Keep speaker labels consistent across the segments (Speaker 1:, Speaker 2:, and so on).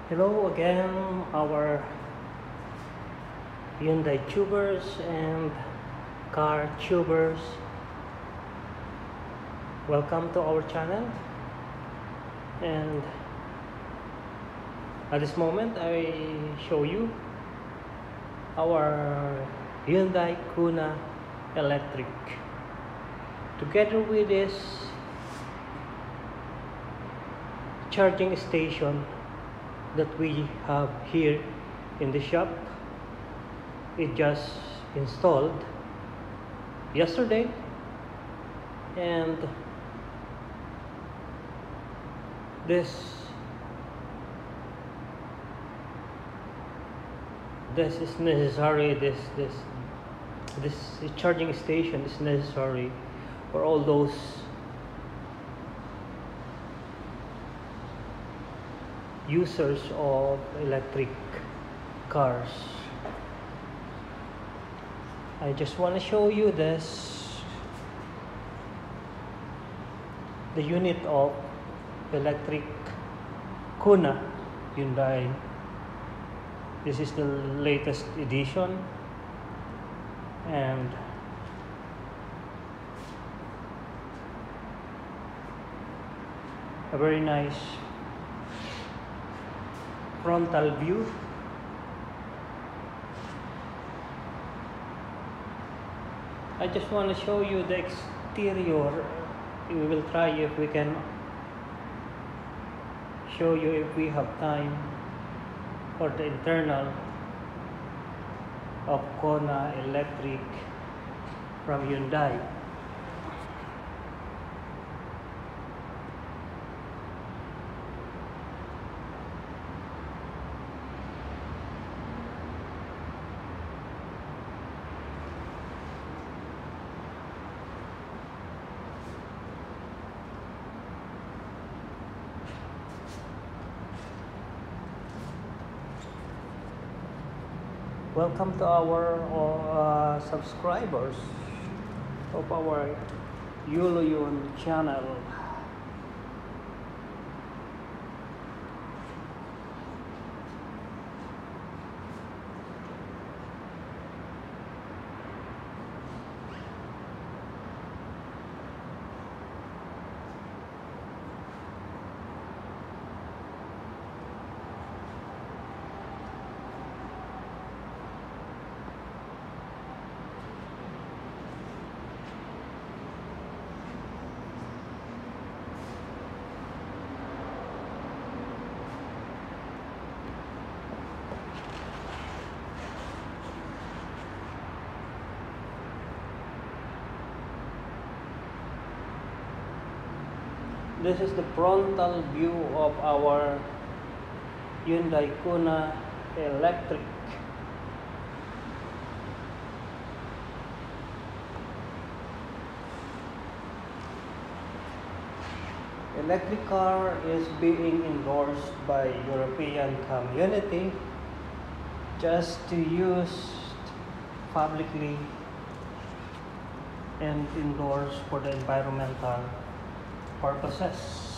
Speaker 1: Hello again, our Hyundai tubers and car tubers. Welcome to our channel. And at this moment, I show you our Hyundai Kona Electric. Together with this charging station that we have here in the shop. It just installed yesterday, and this is necessary. This charging station is necessary for all those users of electric cars. I just want to show you the unit of electric Kona Hyundai. This is the latest edition, and a very nice frontal view. I just want to show you the exterior. We will try if we can show you if we have time for the internal of Kona Electric from Hyundai. Welcome to our subscribers of our Yuluyun channel. This is the frontal view of our Hyundai Kona Electric. Electric car is being endorsed by European Community just to use publicly and endorsed for the environmental purposes.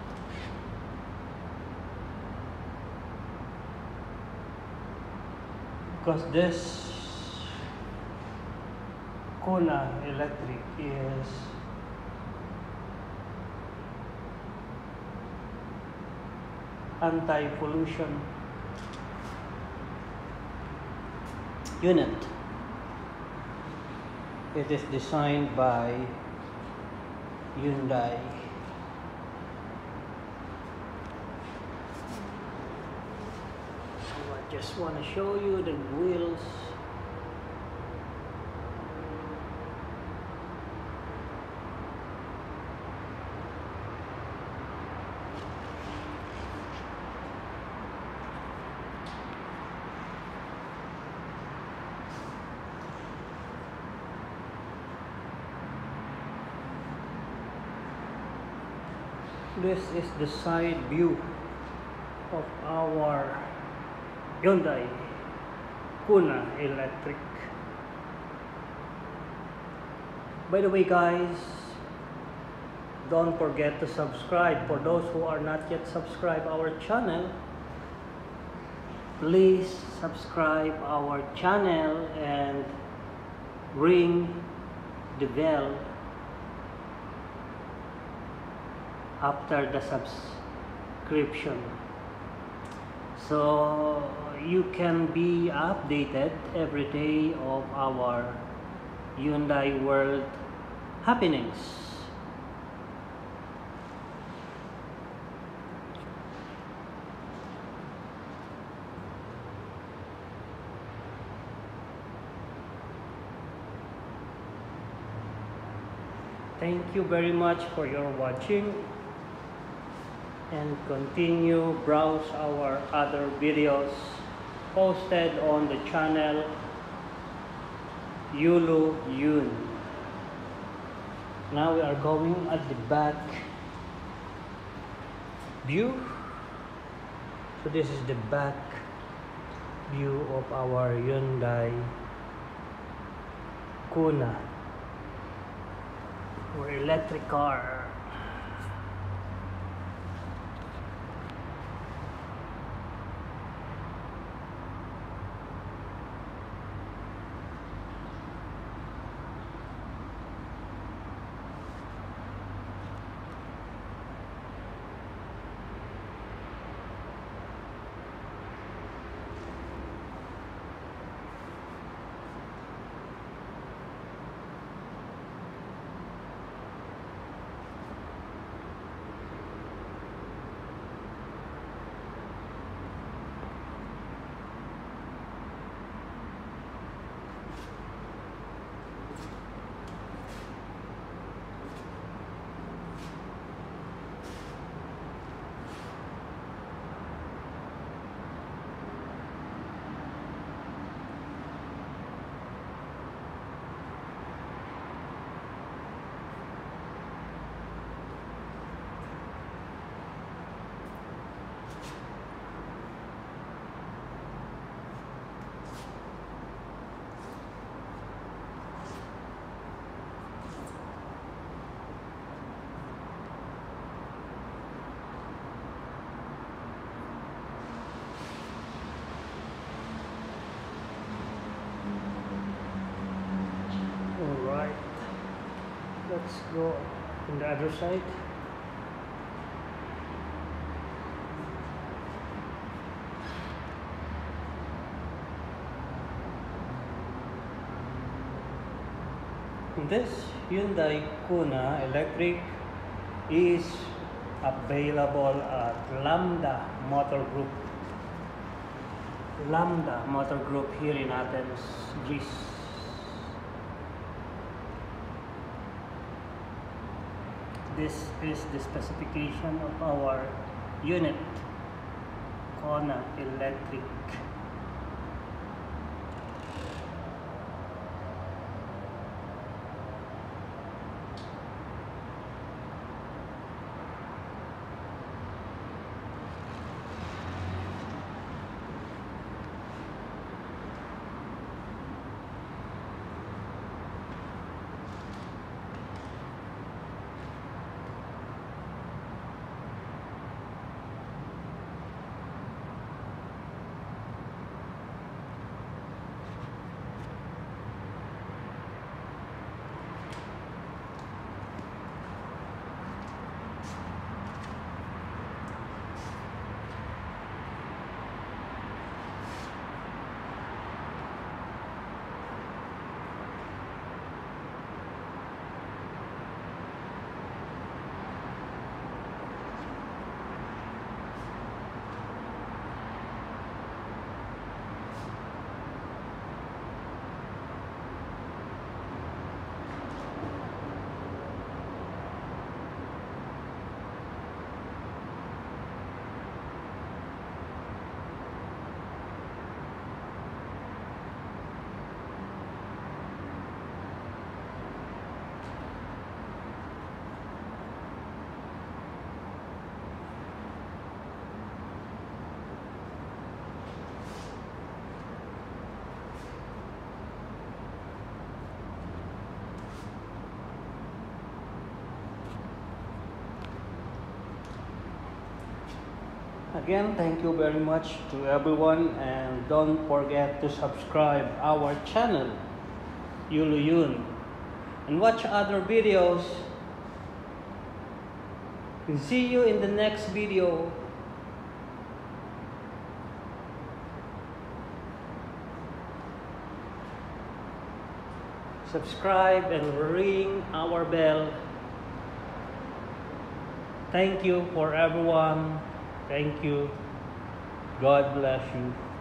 Speaker 1: Because this Kona Electric is anti-pollution unit. It is designed by Hyundai. So I just want to show you the wheels. This is the side view of our Hyundai Kona Electric. By the way, guys, don't forget to subscribe. For those who are not yet subscribed our channel, please subscribe our channel and ring the bell after the subscription, so you can be updated every day of our Hyundai World happenings. Thank you very much for your watching, and continue browse our other videos posted on the channel Yulu Yun. Now we are going at the back view. So this is the back view of our Hyundai Kona, or electric car. Alright, let's go on the other side. This Hyundai Kona Electric is available at Lambda Motor Group. Lambda Motor Group here in Athens, Greece. This is the specification of our unit, Kona Electric. Again, thank you very much to everyone, and don't forget to subscribe our channel, Yuluyun, and watch other videos. And see you in the next video. Subscribe and ring our bell. Thank you for everyone. Thank you. God bless you.